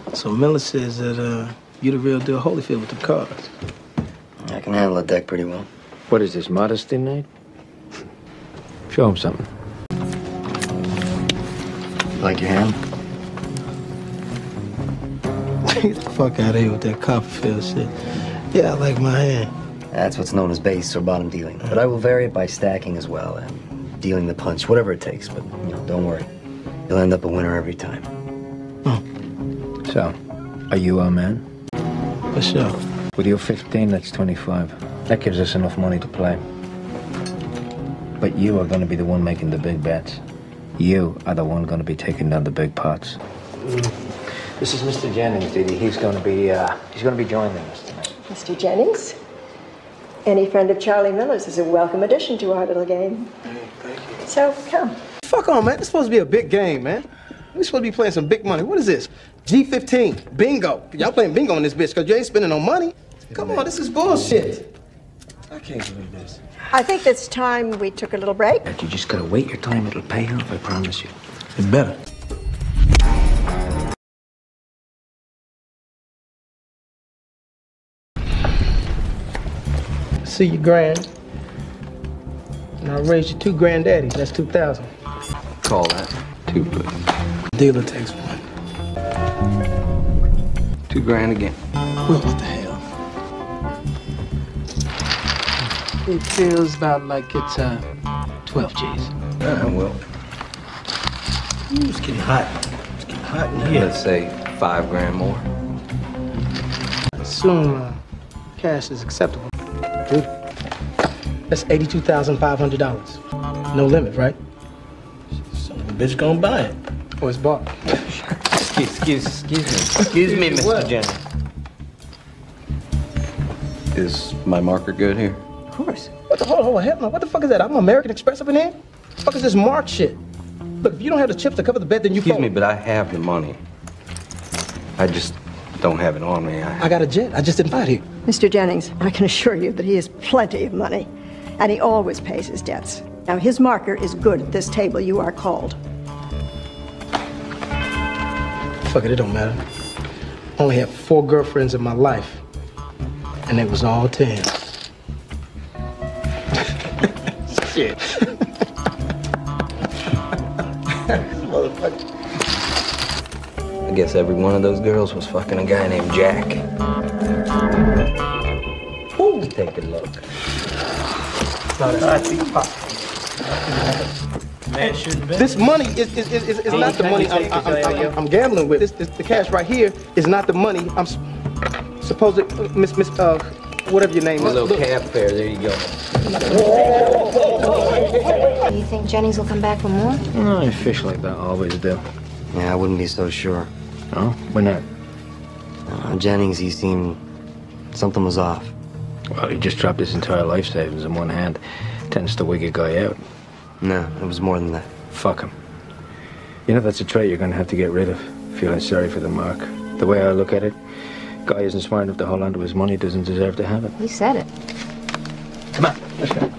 So Miller says that you the real deal Holyfield with the cards. I can handle a deck pretty well. What is this, modesty night? Show him something. Like your hand? Get the fuck out of here with that Copperfield shit. Yeah, I like my hand. That's what's known as base or bottom dealing. But I will vary it by stacking as well, and dealing the punch, whatever it takes. But, don't worry. You'll end up a winner every time. So, are you our man? For sure. With your 15, that's 25. That gives us enough money to play. But you are going to be the one making the big bets. You are the one going to be taking down the big pots. This is Mr. Jennings, Dee Dee. He's going to be joining us tonight. Mr. Jennings, any friend of Charlie Miller's is a welcome addition to our little game. Thank you. So, come. Fuck on, man. It's supposed to be a big game, man. We're supposed to be playing some big money. What is this? G15. Bingo. Y'all playing bingo on this bitch because you ain't spending no money. Come on, this is bullshit. I can't believe this. I think it's time we took a little break. You just got to wait your time. It'll pay off, I promise you. It better. See you grand. And I'll raise you 2 granddaddies. That's 2,000. Call that 2, please. Dealer takes 1. 2 grand again. Well, what the hell? It feels about like it's 12 G's. Well. It's getting hot. It's getting hot in here. Let's say 5 grand more. I assume cash is acceptable. Dude, that's $82,500. No limit, right? So the bitch gonna buy it. Oh, it's bought. Excuse me, Mr. Jennings. Is my marker good here? Of course. What the hold on, hell no. What the fuck is that? I'm American Express up in here? What the fuck is this mark shit? Look, if you don't have the chips to cover the bet, then you Excuse me, but I have the money. I just don't have it on me. I got a jet. I just didn't buy it here. Mr. Jennings, I can assure you that he has plenty of money, and he always pays his debts. Now, his marker is good at this table. You are called. Fuck it don't matter. I only had 4 girlfriends in my life, and they was all to him. Shit. Motherfucker. I guess every one of those girls was fucking a guy named Jack. Ooh, take a look. This money is not the money I'm gambling with. The cash right here is not the money I'm supposed to, Miss, whatever your name is. A little cab fare, there you go. Do you think Jennings will come back for more? Oh, fish like that always do. Yeah, I wouldn't be so sure. No? Why not? Jennings, he seemed... something was off. Well, he just dropped his entire life savings in one hand. Tends to wig a guy out. No, it was more than that. Fuck him. You know, that's a trait you're going to have to get rid of. Feeling sorry for the mark. The way I look at it, guy isn't smart enough to hold on to his money, doesn't deserve to have it. You said it. Come on, let's go.